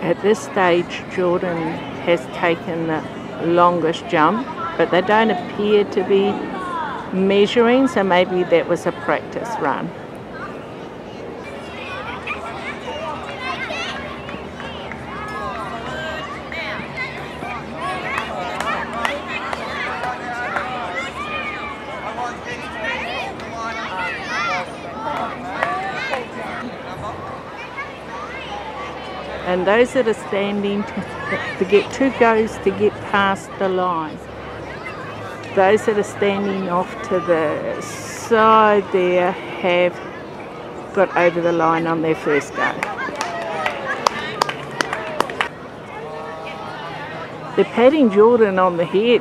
At this stage, Jordon has taken the longest jump, but they don't appear to be measuring, so maybe that was a practice run. And those that are standing to get 2 goes to get past the line. Those that are standing off to the side there have got over the line on their first go. They're patting Jordon on the head.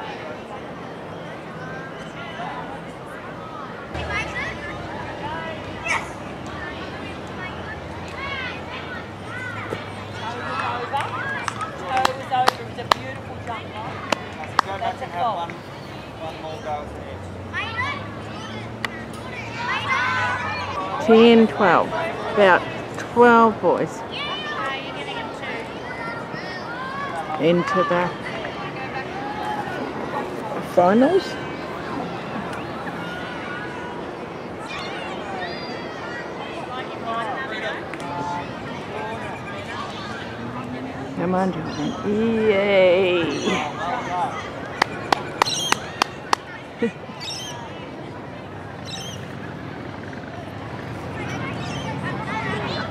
Go 10, 12, about 12 boys into the finals. Come on, Jordon. Yay!